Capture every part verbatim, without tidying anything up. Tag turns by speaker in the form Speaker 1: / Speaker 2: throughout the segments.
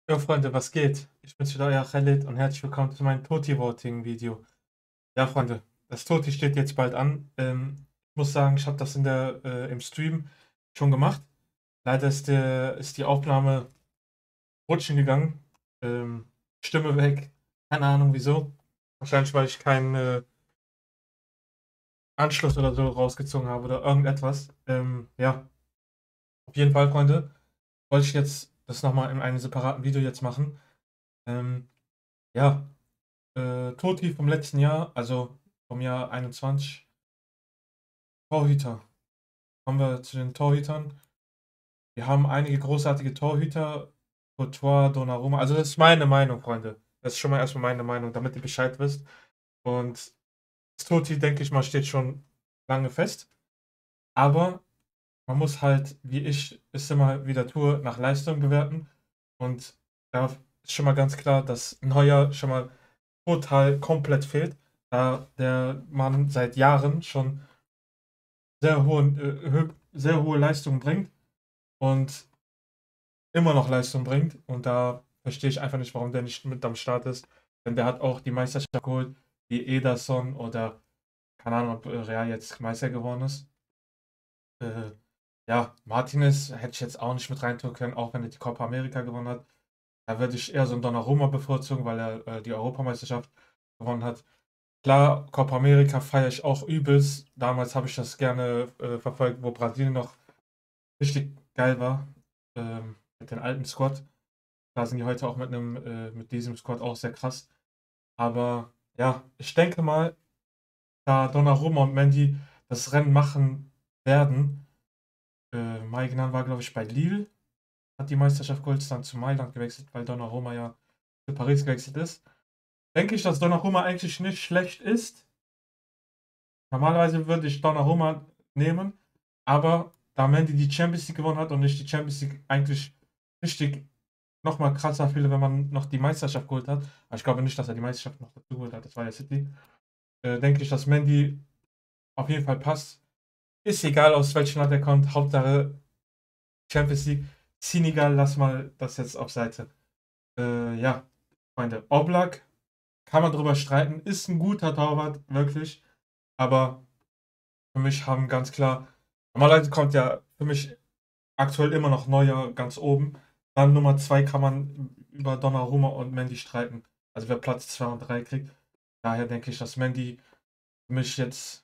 Speaker 1: Jo Freunde, was geht? Ich bin's wieder, euer Khalid und herzlich willkommen zu meinem Toti-Voting-Video. Ja, Freunde, das Toti steht jetzt bald an. Ähm, ich muss sagen, ich habe das in der, äh, im Stream schon gemacht. Leider ist, der, ist die Aufnahme rutschen gegangen. Ähm, Stimme weg. Keine Ahnung wieso. Wahrscheinlich, weil ich keinen äh, Anschluss oder so rausgezogen habe oder irgendetwas. Ähm, ja, auf jeden Fall, Freunde, wollte ich jetzt das nochmal in einem separaten Video jetzt machen. Ähm, ja, Äh, Toti vom letzten Jahr, also vom Jahr einundzwanzig. Torhüter. Kommen wir zu den Torhütern. Wir haben einige großartige Torhüter. Courtois, Donnarumma. Also das ist meine Meinung, Freunde. Das ist schon mal erstmal meine Meinung, damit ihr Bescheid wisst. Und das Toti, denke ich mal, steht schon lange fest. Aber man muss halt, wie ich es immer wieder tue, nach Leistung bewerten. Und da ist schon mal ganz klar, dass Neuer schon mal total komplett fehlt, da der Mann seit Jahren schon sehr hohe, äh, hö- sehr hohe Leistung bringt und immer noch Leistung bringt. Und da verstehe ich einfach nicht, warum der nicht mit am Start ist. Denn der hat auch die Meisterschaft geholt, wie Ederson oder keine Ahnung, ob äh, Real jetzt Meister geworden ist. Äh, ja, Martinez hätte ich jetzt auch nicht mit reintun können, auch wenn er die Copa America gewonnen hat. Da würde ich eher so einen Donnarumma bevorzugen, weil er äh, die Europameisterschaft gewonnen hat. Klar, Copa America feiere ich auch übelst. Damals habe ich das gerne äh, verfolgt, wo Brasilien noch richtig geil war. Ähm, mit dem alten Squad. Da sind die heute auch mit einem, äh, mit diesem Squad auch sehr krass. Aber ja, ich denke mal, da Donnarumma und Mendy das Rennen machen werden. Äh, Maignan war, glaube ich, bei Lille, hat die Meisterschaft geholt, ist dann zu Mailand gewechselt, weil Donnarumma ja zu Paris gewechselt ist. Denke ich, dass Donnarumma eigentlich nicht schlecht ist. Normalerweise würde ich Donnarumma nehmen, aber da Mendy die Champions League gewonnen hat und ich die Champions League eigentlich richtig nochmal krasser finde, wenn man noch die Meisterschaft geholt hat. Aber ich glaube nicht, dass er die Meisterschaft noch dazu geholt hat. Das war ja City. Äh, denke ich, dass Mendy auf jeden Fall passt. Ist egal, aus welchem Land er kommt. Hauptsache Champions League. Senegal, lass mal das jetzt auf Seite. Äh, ja, Freunde. Oblak, kann man drüber streiten. Ist ein guter Torwart, wirklich. Aber für mich haben ganz klar, normalerweise kommt ja für mich aktuell immer noch Neuer ganz oben. Dann Nummer zwei kann man über Donnarumma und Mendy streiten. Also wer Platz zwei und drei kriegt. Daher denke ich, dass Mendy für mich jetzt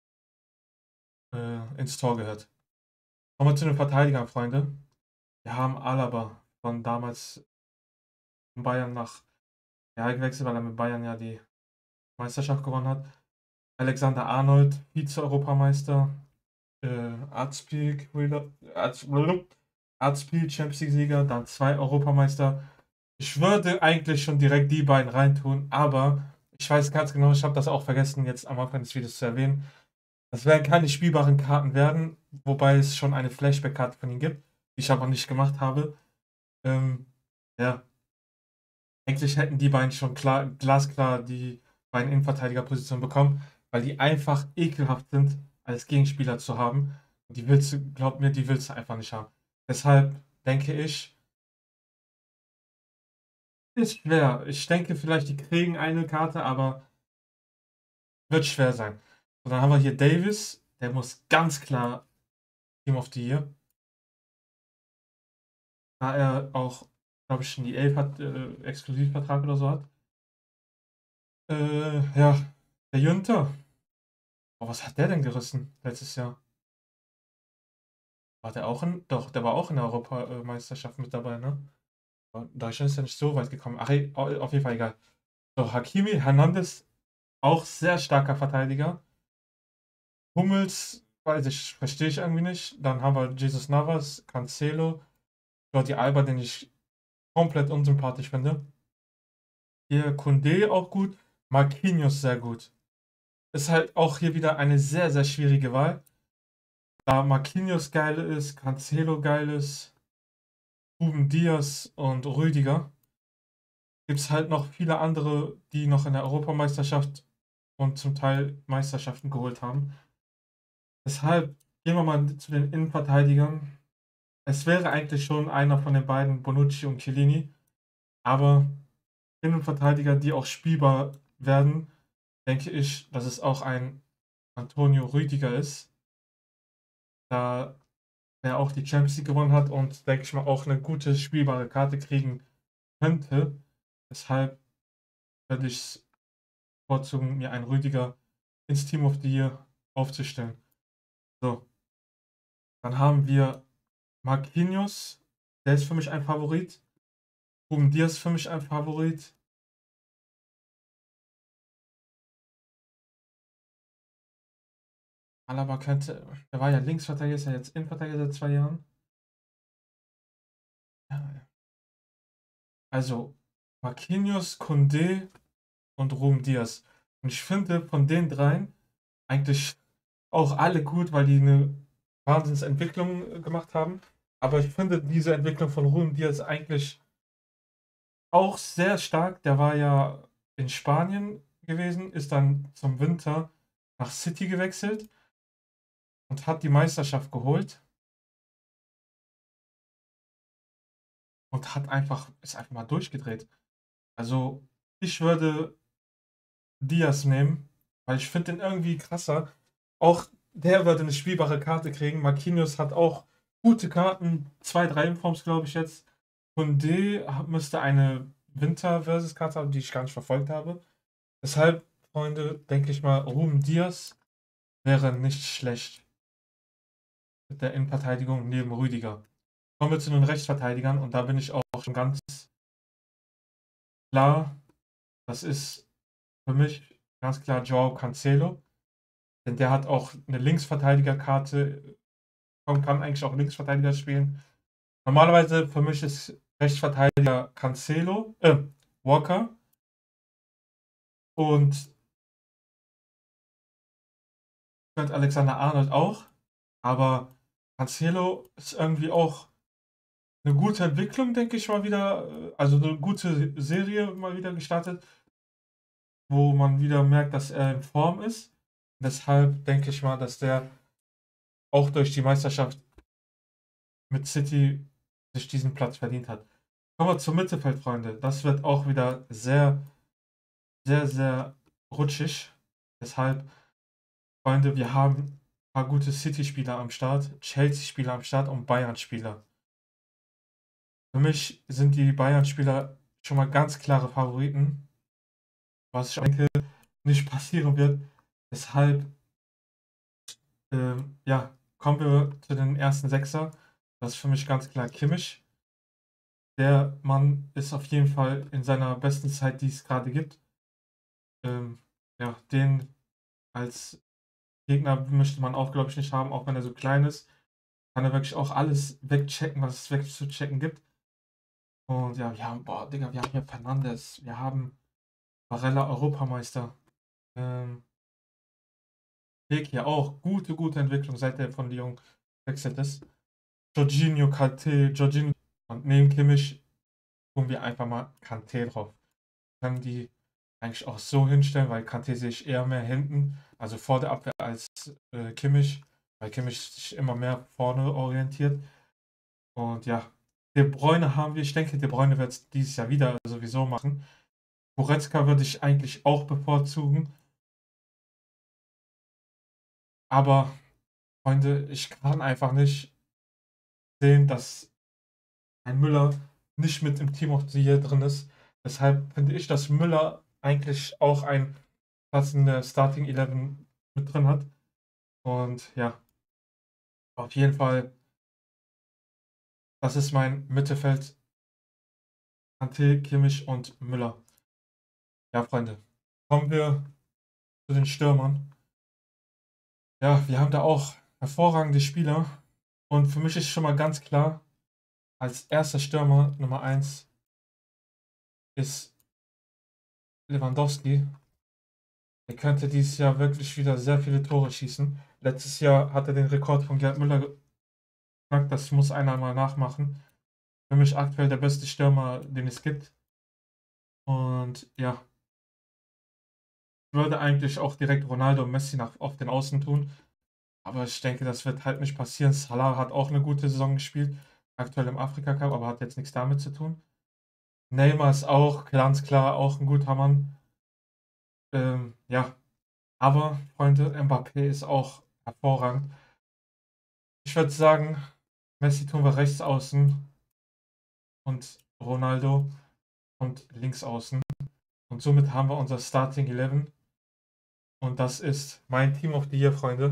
Speaker 1: äh, ins Tor gehört. Kommen wir zu den Verteidigern, Freunde. Wir haben Alaba von damals von Bayern nach Real gewechselt, weil er mit Bayern ja die Meisterschaft gewonnen hat. Alexander Arnold, Vize-Europameister. Äh, Arzpiel, Arzpiel, Champions League-Sieger, dann zwei Europameister. Ich würde eigentlich schon direkt die beiden reintun, aber ich weiß ganz genau, ich habe das auch vergessen, jetzt am Anfang des Videos zu erwähnen. Das werden keine spielbaren Karten werden, wobei es schon eine Flashback-Karte von ihm gibt, die ich aber nicht gemacht habe. Ähm, ja, eigentlich hätten die beiden schon klar, glasklar die beiden Innenverteidigerpositionen bekommen, weil die einfach ekelhaft sind, als Gegenspieler zu haben. Und die willst du, glaub mir, die willst du einfach nicht haben. Deshalb denke ich, ist schwer. Ich denke vielleicht, die kriegen eine Karte, aber wird schwer sein. Und dann haben wir hier Davis, der muss ganz klar Team of the Year, da er auch, glaube ich, schon die elf hat, äh, Exklusivvertrag oder so hat. Äh, ja, der Jünter. Oh, was hat der denn gerissen letztes Jahr? War der auch in, doch, der war auch in der Europameisterschaft mit dabei, ne? Aber Deutschland ist ja nicht so weit gekommen. Ach, ey, auf jeden Fall egal. So, Hakimi Hernandez, auch sehr starker Verteidiger. Hummels, weiß ich, verstehe ich irgendwie nicht. Dann haben wir Jesus Navas, Cancelo, Jordi Alba, den ich komplett unsympathisch finde. Hier Koundé auch gut, Marquinhos sehr gut. Ist halt auch hier wieder eine sehr, sehr schwierige Wahl. Da Marquinhos geil ist, Cancelo geil ist, Ruben Diaz und Rüdiger, gibt es halt noch viele andere, die noch in der Europameisterschaft und zum Teil Meisterschaften geholt haben. Deshalb gehen wir mal zu den Innenverteidigern. Es wäre eigentlich schon einer von den beiden, Bonucci und Chiellini. Aber Innenverteidiger, die auch spielbar werden, denke ich, dass es auch ein Antonio Rüdiger ist, da er auch die Champions League gewonnen hat und, denke ich mal, auch eine gute spielbare Karte kriegen könnte. Deshalb würde ich bevorzugen, mir einen Rüdiger ins Team of the Year aufzustellen. So, dann haben wir Marquinhos, der ist für mich ein Favorit. Ruben Dias ist für mich ein Favorit. Alaba könnte, der war ja Linksverteidiger, ist ja jetzt Innenverteidiger seit zwei Jahren. Ja, also Marquinhos, Koundé und Ruben Dias. Und ich finde von den dreien eigentlich auch alle gut, weil die eine Wahnsinnsentwicklung äh, gemacht haben. Aber ich finde diese Entwicklung von Ruben Dias eigentlich auch sehr stark. Der war ja in Spanien gewesen, ist dann zum Winter nach City gewechselt und hat die Meisterschaft geholt und hat einfach, ist einfach mal durchgedreht. Also ich würde Diaz nehmen, weil ich finde den irgendwie krasser. Auch der würde eine spielbare Karte kriegen. Marquinhos hat auch gute Karten, zwei, drei Informs, glaube ich jetzt. Koundé müsste eine Winter-Versus-Karte haben, die ich gar nicht verfolgt habe. Deshalb, Freunde, denke ich mal, Ruben Diaz wäre nicht schlecht mit der Innenverteidigung neben Rüdiger. Kommen wir zu den Rechtsverteidigern und da bin ich auch schon ganz klar, das ist für mich ganz klar Joao Cancelo, denn der hat auch eine Linksverteidigerkarte und kann eigentlich auch Linksverteidiger spielen. Normalerweise für mich ist Rechtsverteidiger Cancelo, äh, Walker und Trent Alexander-Arnold auch, aber Cancelo ist irgendwie auch eine gute Entwicklung, denke ich mal wieder, äh, also eine gute Serie mal wieder gestartet, wo man wieder merkt, dass er in Form ist. Deshalb denke ich mal, dass der auch durch die Meisterschaft mit City sich diesen Platz verdient hat. Kommen wir zum Mittelfeld, Freunde. Das wird auch wieder sehr, sehr, sehr rutschig. Deshalb, Freunde, wir haben ein paar gute City-Spieler am Start, Chelsea-Spieler am Start und Bayern-Spieler. Für mich sind die Bayern-Spieler schon mal ganz klare Favoriten, was ich denke nicht passieren wird. Deshalb, ähm, ja, kommen wir zu den ersten Sechser. Das ist für mich ganz klar Kimmich. Der Mann ist auf jeden Fall in seiner besten Zeit, die es gerade gibt. Ähm, ja, den als Gegner möchte man auch, glaube ich, nicht haben, auch wenn er so klein ist. Kann er wirklich auch alles wegchecken, was es wegzuchecken gibt. Und ja, wir haben, boah, Digga, wir haben hier Fernandes, wir haben Barella Europameister. Ähm, Weg hier auch gute, gute Entwicklung, seit er von Lyon wechselt ist. Jorginho, Kanté, Jorginho und neben Kimmich tun wir einfach mal Kanté drauf. Können die eigentlich auch so hinstellen, weil Kanté sehe ich eher mehr hinten, also vor der Abwehr als äh, Kimmich, weil Kimmich sich immer mehr vorne orientiert. Und ja, De Bruyne haben wir, ich denke, De Bruyne wird es dieses Jahr wieder sowieso machen. Goretzka würde ich eigentlich auch bevorzugen, aber Freunde, ich kann einfach nicht sehen, dass ein Müller nicht mit im Team of the Year drin ist. Deshalb finde ich, dass Müller eigentlich auch einen Platz in der Starting Elf mit drin hat. Und ja, auf jeden Fall, das ist mein Mittelfeld. Kanté, Kimmich und Müller. Ja, Freunde, kommen wir zu den Stürmern. Ja, wir haben da auch hervorragende Spieler. Und für mich ist schon mal ganz klar, als erster Stürmer Nummer eins ist Lewandowski. Er könnte dieses Jahr wirklich wieder sehr viele Tore schießen. Letztes Jahr hat er den Rekord von Gerd Müller geknackt. Das muss einer mal nachmachen. Für mich aktuell der beste Stürmer, den es gibt. Und ja, würde eigentlich auch direkt Ronaldo und Messi nach, auf den Außen tun. Aber ich denke, das wird halt nicht passieren. Salah hat auch eine gute Saison gespielt. Aktuell im Afrika Cup, aber hat jetzt nichts damit zu tun. Neymar ist auch ganz klar auch ein guter Mann. Ähm, ja, aber Freunde, Mbappé ist auch hervorragend. Ich würde sagen, Messi tun wir rechts außen und Ronaldo und links außen. Und somit haben wir unser Starting Eleven. Und das ist mein Team of the Year, Freunde.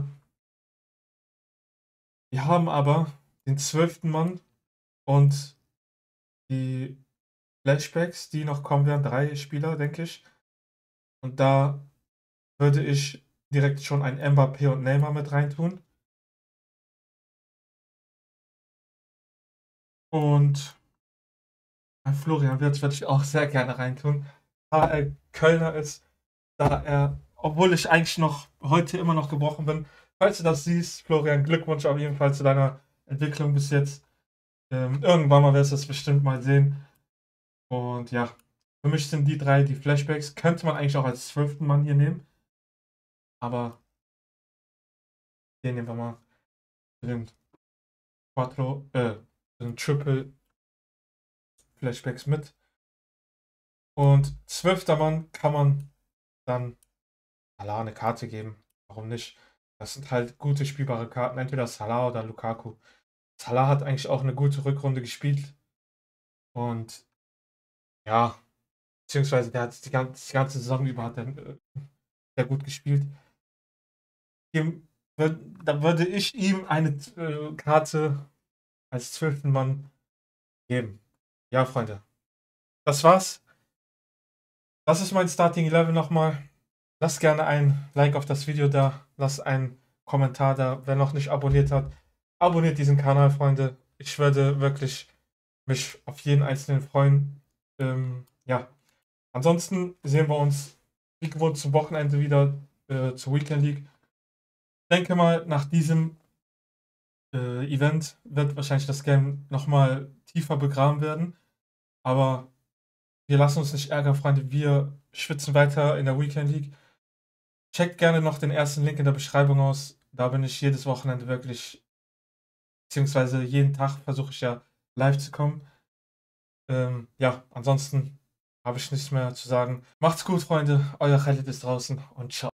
Speaker 1: Wir haben aber den zwölften Mann und die Flashbacks, die noch kommen werden. Drei Spieler, denke ich. Und da würde ich direkt schon ein Mbappé und Neymar mit reintun. Und ein Florian Wirtz würde ich auch sehr gerne reintun, da er Kölner ist, da er, obwohl ich eigentlich noch heute immer noch gebrochen bin, falls du das siehst, Florian, Glückwunsch auf jeden Fall zu deiner Entwicklung bis jetzt. Ähm, irgendwann mal wirst du es bestimmt mal sehen. Und ja, für mich sind die drei die Flashbacks. Könnte man eigentlich auch als zwölften Mann hier nehmen, aber den nehmen wir mal für den Quattro, äh, für den Triple Flashbacks mit. Und zwölfter Mann kann man dann Salah eine Karte geben. Warum nicht? Das sind halt gute spielbare Karten, entweder Salah oder Lukaku. Salah hat eigentlich auch eine gute Rückrunde gespielt und ja, beziehungsweise der hat die ganze, die ganze Saison über hat er äh, sehr gut gespielt. Ihm, würd- Da würde ich ihm eine äh, Karte als zwölften Mann geben. Ja, Freunde, das war's. Das ist mein Starting Eleven nochmal. Lasst gerne ein Like auf das Video da. Lasst einen Kommentar da. Wer noch nicht abonniert hat, abonniert diesen Kanal, Freunde. Ich würde wirklich mich auf jeden einzelnen freuen. Ähm, ja, ansonsten sehen wir uns wie gewohnt zum Wochenende wieder äh, zur Weekend League. Ich denke mal, nach diesem äh, Event wird wahrscheinlich das Game nochmal tiefer begraben werden. Aber wir lassen uns nicht ärgern, Freunde. Wir schwitzen weiter in der Weekend League. Checkt gerne noch den ersten Link in der Beschreibung aus. Da bin ich jedes Wochenende wirklich, beziehungsweise jeden Tag versuche ich ja live zu kommen. Ähm, ja, ansonsten habe ich nichts mehr zu sagen. Macht's gut, Freunde. Euer Khalid ist draußen und ciao.